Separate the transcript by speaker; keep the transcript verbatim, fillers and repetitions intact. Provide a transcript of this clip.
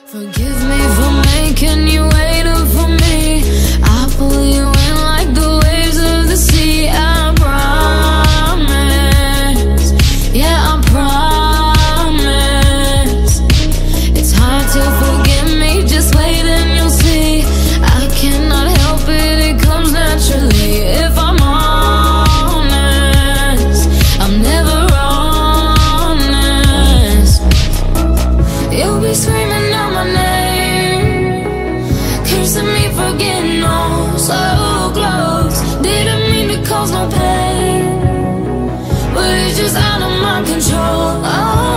Speaker 1: Forgive me for making you wait up for me. I pull you in like the waves of the sea. I promise, yeah, I promise. It's hard to forgive me, just wait and you'll see. I cannot help it, it comes naturally. If I'm honest, I'm never honest. You'll be screaming out my name, cursing me for getting on so close. Didn't mean to cause no pain, but it's just out of my control. Oh,